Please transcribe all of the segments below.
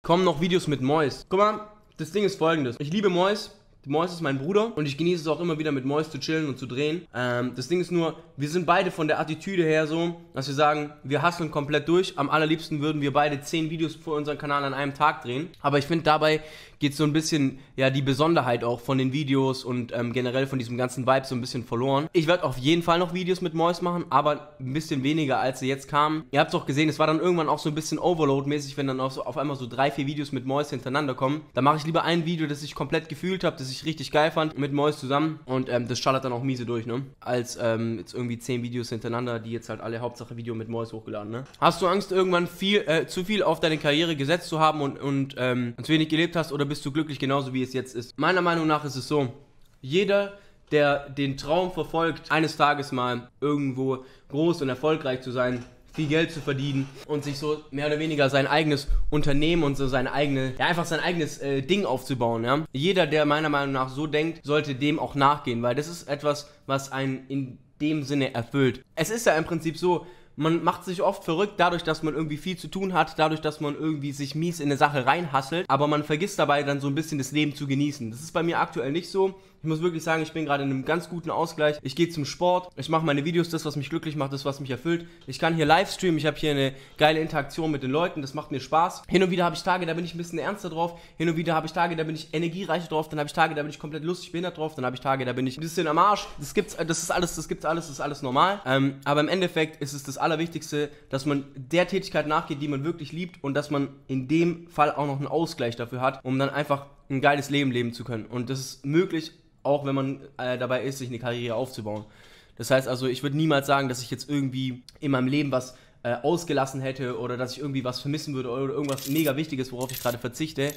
kommen noch Videos mit Mois. Guck mal, das Ding ist folgendes. Ich liebe Mois. Mois ist mein Bruder und ich genieße es auch immer wieder mit Mois zu chillen und zu drehen. Das Ding ist nur, wir sind beide von der Attitüde her so, dass wir sagen, wir hustlen komplett durch. Am allerliebsten würden wir beide 10 Videos für unseren Kanal an einem Tag drehen. Aber ich finde, dabei geht so ein bisschen, ja, die Besonderheit auch von den Videos und generell von diesem ganzen Vibe so ein bisschen verloren. Ich werde auf jeden Fall noch Videos mit Mois machen, aber ein bisschen weniger, als sie jetzt kamen. Ihr habt es auch gesehen, es war dann irgendwann auch so ein bisschen Overload-mäßig, wenn dann auf einmal so 3, 4 Videos mit Mois hintereinander kommen. Da mache ich lieber ein Video, das ich komplett gefühlt habe, das ich richtig geil fand, mit Mois zusammen und das schallert dann auch miese durch, ne? Als jetzt irgendwie 10 Videos hintereinander, die jetzt halt alle Hauptsache Video mit Mois hochgeladen, ne? Hast du Angst, irgendwann zu viel auf deine Karriere gesetzt zu haben und zu wenig gelebt hast, oder bist du glücklich genauso wie es jetzt ist? Meiner Meinung nach ist es so, jeder, der den Traum verfolgt, eines Tages mal irgendwo groß und erfolgreich zu sein, viel Geld zu verdienen und sich so mehr oder weniger sein eigenes Unternehmen und so seine eigene, ja, einfach sein eigenes Ding aufzubauen, ja. Jeder, der meiner Meinung nach so denkt, sollte dem auch nachgehen, weil das ist etwas, was einen in dem Sinne erfüllt. Es ist ja im Prinzip so, man macht sich oft verrückt dadurch, dass man irgendwie viel zu tun hat, dadurch, dass man irgendwie sich mies in eine Sache reinhasselt, aber man vergisst dabei dann so ein bisschen das Leben zu genießen. Das ist bei mir aktuell nicht so. Ich muss wirklich sagen, ich bin gerade in einem ganz guten Ausgleich. Ich gehe zum Sport, ich mache meine Videos, das, was mich glücklich macht, das, was mich erfüllt. Ich kann hier live streamen, ich habe hier eine geile Interaktion mit den Leuten, das macht mir Spaß. Hin und wieder habe ich Tage, da bin ich ein bisschen ernster drauf. Hin und wieder habe ich Tage, da bin ich energiereicher drauf. Dann habe ich Tage, da bin ich komplett lustig behindert drauf. Dann habe ich Tage, da bin ich ein bisschen am Arsch. Das ist alles normal. Aber im Endeffekt ist es das Allerwichtigste, dass man der Tätigkeit nachgeht, die man wirklich liebt, und dass man in dem Fall auch noch einen Ausgleich dafür hat, um dann einfach ein geiles Leben leben zu können. Und das ist möglich, auch wenn man dabei ist, sich eine Karriere aufzubauen. Das heißt also, ich würde niemals sagen, dass ich jetzt irgendwie in meinem Leben was ausgelassen hätte oder dass ich irgendwie was vermissen würde oder irgendwas mega Wichtiges, worauf ich gerade verzichte,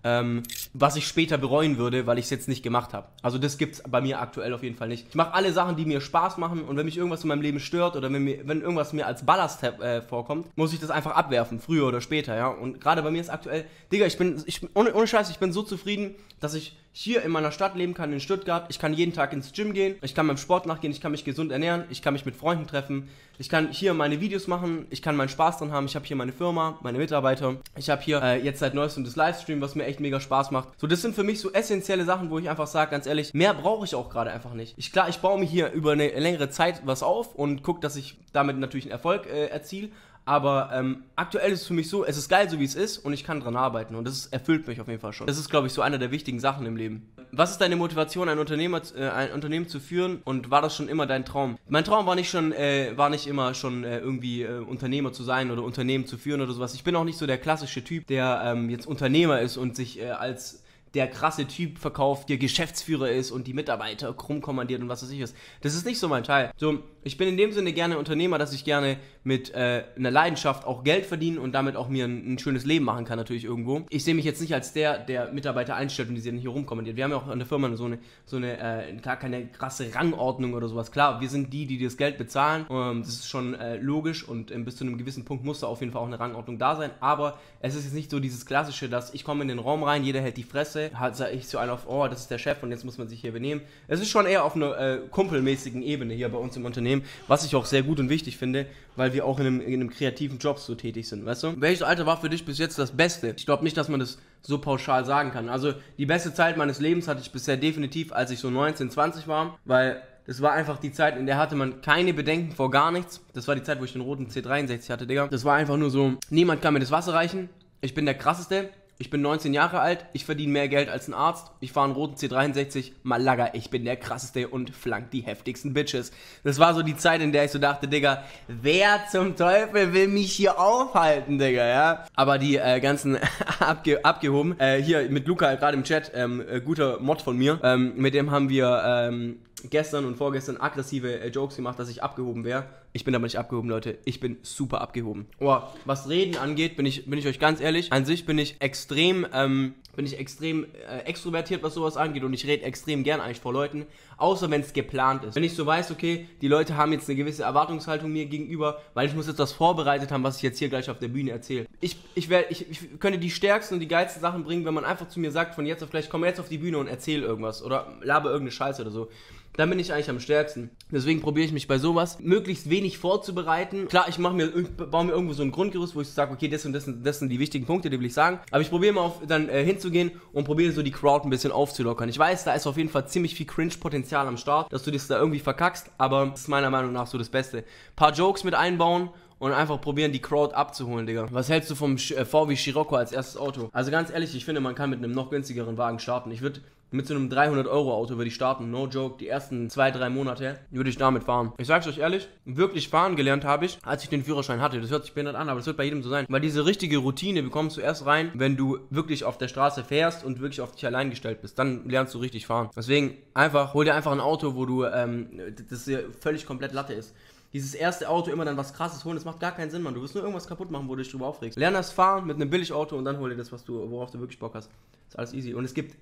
was ich später bereuen würde, weil ich es jetzt nicht gemacht habe. Also das gibt es bei mir aktuell auf jeden Fall nicht. Ich mache alle Sachen, die mir Spaß machen, und wenn mich irgendwas in meinem Leben stört oder wenn irgendwas mir als Ballast vorkommt, muss ich das einfach abwerfen, früher oder später, ja. Und gerade bei mir ist aktuell, Digga, ohne Scheiß, ich bin so zufrieden, dass ich hier in meiner Stadt leben kann, in Stuttgart. Ich kann jeden Tag ins Gym gehen, ich kann meinem Sport nachgehen, ich kann mich gesund ernähren, ich kann mich mit Freunden treffen, ich kann hier meine Videos machen, ich kann meinen Spaß dran haben, ich habe hier meine Firma, meine Mitarbeiter, ich habe hier jetzt seit neuestem das Livestream, was mir echt mega Spaß macht. So, das sind für mich so essentielle Sachen, wo ich einfach sage, ganz ehrlich, mehr brauche ich auch gerade einfach nicht. Ich baue mir hier über eine längere Zeit was auf und gucke, dass ich damit natürlich einen Erfolg erziele. Aber aktuell ist es für mich so, es ist geil, so wie es ist, und ich kann dran arbeiten, und das erfüllt mich auf jeden Fall schon. Das ist, glaube ich, so einer der wichtigen Sachen im Leben. Was ist deine Motivation, ein Unternehmen zu führen, und war das schon immer dein Traum? Mein Traum war nicht immer schon irgendwie Unternehmer zu sein oder Unternehmen zu führen oder sowas. Ich bin auch nicht so der klassische Typ, der jetzt Unternehmer ist und sich als der krasse Typ verkauft, der Geschäftsführer ist und die Mitarbeiter rumkommandiert und was weiß ich was. Das ist nicht so mein Teil. So, ich bin in dem Sinne gerne Unternehmer, dass ich gerne mit einer Leidenschaft auch Geld verdienen und damit auch mir ein schönes Leben machen kann, natürlich irgendwo. Ich sehe mich jetzt nicht als der Mitarbeiter einstellt und die sind hier rumkommandiert. Wir haben ja auch an der Firma gar keine krasse Rangordnung oder sowas. Klar, wir sind die das Geld bezahlen. Das ist schon logisch, und bis zu einem gewissen Punkt muss da auf jeden Fall auch eine Rangordnung da sein. Aber es ist jetzt nicht so dieses Klassische, dass ich komme in den Raum rein, jeder hält die Fresse, sage ich so einen auf, oh, das ist der Chef und jetzt muss man sich hier benehmen. Es ist schon eher auf einer kumpelmäßigen Ebene hier bei uns im Unternehmen, was ich auch sehr gut und wichtig finde, weil wir auch in einem kreativen Job so tätig sind, weißt du? Welches Alter war für dich bis jetzt das Beste? Ich glaube nicht, dass man das so pauschal sagen kann. Also die beste Zeit meines Lebens hatte ich bisher definitiv, als ich so 19, 20 war, weil das war einfach die Zeit, in der hatte man keine Bedenken vor gar nichts. Das war die Zeit, wo ich den roten C63 hatte, Digga. Das war einfach nur so, niemand kann mir das Wasser reichen, ich bin der Krasseste. Ich bin 19 Jahre alt, ich verdiene mehr Geld als ein Arzt, ich fahre einen roten C63, Malaga, ich bin der Krasseste und flank die heftigsten Bitches. Das war so die Zeit, in der ich so dachte, Digga, wer zum Teufel will mich hier aufhalten, Digga, ja? Aber die ganzen abgehoben, hier mit Luca gerade im Chat, guter Mod von mir, mit dem haben wir gestern und vorgestern aggressive Jokes gemacht, dass ich abgehoben wäre. Ich bin aber nicht abgehoben, Leute. Ich bin super abgehoben. Oh, was Reden angeht, bin ich euch ganz ehrlich. An sich bin ich extrem extrovertiert, was sowas angeht, und ich rede extrem gern eigentlich vor Leuten, außer wenn es geplant ist. Wenn ich so weiß, okay, die Leute haben jetzt eine gewisse Erwartungshaltung mir gegenüber, weil ich muss jetzt das vorbereitet haben, was ich jetzt hier gleich auf der Bühne erzähle. Ich könnte die stärksten und die geilsten Sachen bringen, wenn man einfach zu mir sagt, von jetzt auf gleich, komm jetzt auf die Bühne und erzähl irgendwas oder laber irgendeine Scheiße oder so. dann bin ich eigentlich am stärksten. Deswegen probiere ich mich bei sowas möglichst wenig vorzubereiten. Klar, ich baue mir irgendwo so ein Grundgerüst, wo ich sage, okay, das sind die wichtigen Punkte, die will ich sagen. Aber ich probiere mal dann hinzugehen und probiere so die Crowd ein bisschen aufzulockern. Ich weiß, da ist auf jeden Fall ziemlich viel Cringe-Potenzial am Start, dass du das da irgendwie verkackst, aber das ist meiner Meinung nach so das Beste. Paar Jokes mit einbauen und einfach probieren, die Crowd abzuholen, Digga. Was hältst du vom VW Scirocco als erstes Auto? Also ganz ehrlich, ich finde, man kann mit einem noch günstigeren Wagen starten. Ich würde mit so einem 300-Euro-Auto würde ich starten, no joke, die ersten 2-3 Monate würde ich damit fahren. Ich sag's euch ehrlich, wirklich fahren gelernt habe ich, als ich den Führerschein hatte. Das hört sich behindert an, aber das wird bei jedem so sein. Weil diese richtige Routine bekommst du erst rein, wenn du wirklich auf der Straße fährst und wirklich auf dich allein gestellt bist. Dann lernst du richtig fahren. Deswegen hol dir einfach ein Auto, wo du, das hier völlig komplett Latte ist. Dieses erste Auto immer dann was Krasses holen, das macht gar keinen Sinn, Mann. Du wirst nur irgendwas kaputt machen, wo du dich drüber aufregst. Lern das Fahren mit einem Billigauto und dann hol dir das, worauf du wirklich Bock hast. Ist alles easy. Und es gibt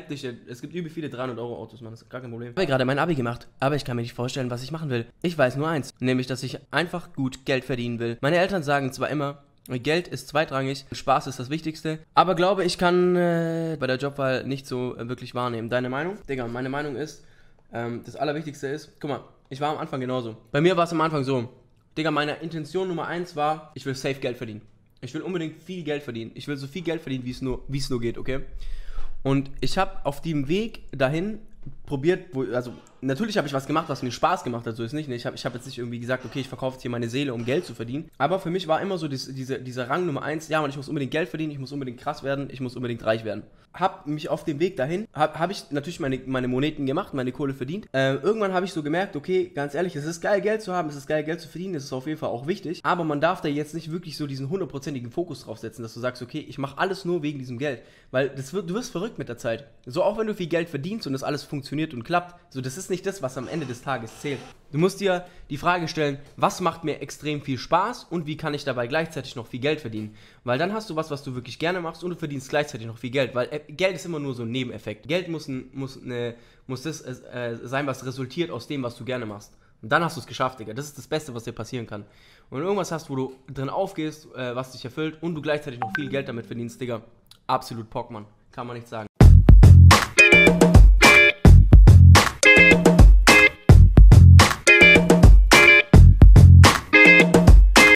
übel viele 300-Euro-Autos, Mann. Das ist gar kein Problem. Ich habe gerade mein Abi gemacht, aber ich kann mir nicht vorstellen, was ich machen will. Ich weiß nur eins, nämlich, dass ich einfach gut Geld verdienen will. Meine Eltern sagen zwar immer, Geld ist zweitrangig, Spaß ist das Wichtigste, aber glaube, ich kann bei der Jobwahl nicht so wirklich wahrnehmen. Deine Meinung? Digga, meine Meinung ist, das Allerwichtigste ist, guck mal, ich war am Anfang genauso. Bei mir war es am Anfang so, Digga, meine Intention Nummer 1 war, ich will safe Geld verdienen. Ich will unbedingt viel Geld verdienen. Ich will so viel Geld verdienen, wie es nur geht, okay? Und ich habe auf dem Weg dahin probiert, natürlich habe ich was gemacht, was mir Spaß gemacht hat, so ist nicht. Ich hab jetzt nicht irgendwie gesagt, okay, ich verkaufe jetzt hier meine Seele, um Geld zu verdienen. Aber für mich war immer so dieser Rang Nummer 1, ja, man, ich muss unbedingt Geld verdienen, ich muss unbedingt krass werden, ich muss unbedingt reich werden. Hab mich auf dem Weg dahin, hab ich natürlich meine Moneten gemacht, meine Kohle verdient. Irgendwann habe ich so gemerkt, okay, ganz ehrlich, es ist geil, Geld zu haben, es ist geil, Geld zu verdienen, es ist auf jeden Fall auch wichtig. Aber man darf da jetzt nicht wirklich so diesen 100%igen Fokus drauf setzen, dass du sagst, okay, ich mache alles nur wegen diesem Geld. Weil du wirst verrückt mit der Zeit. So, auch wenn du viel Geld verdienst und das alles funktioniert und klappt, so, das ist nicht das, was am Ende des Tages zählt. Du musst dir die Frage stellen, was macht mir extrem viel Spaß und wie kann ich dabei gleichzeitig noch viel Geld verdienen? Weil dann hast du was du wirklich gerne machst und du verdienst gleichzeitig noch viel Geld, weil Geld ist immer nur so ein Nebeneffekt. Geld muss das sein, was resultiert aus dem, was du gerne machst. Und dann hast du es geschafft, Digga. Das ist das Beste, was dir passieren kann. Und wenn du irgendwas hast, wo du drin aufgehst, was dich erfüllt und du gleichzeitig noch viel Geld damit verdienst, Digga, absolut Pock, Mann. Kann man nicht sagen.